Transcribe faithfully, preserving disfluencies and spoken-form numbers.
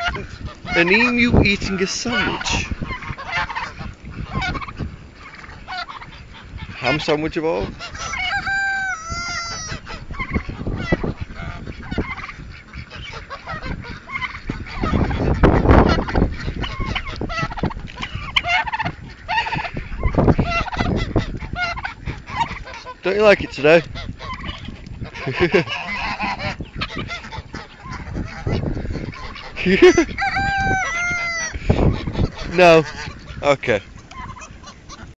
An emu eating a sandwich. Ham sandwich of all. Don't you like it today? No. Okay.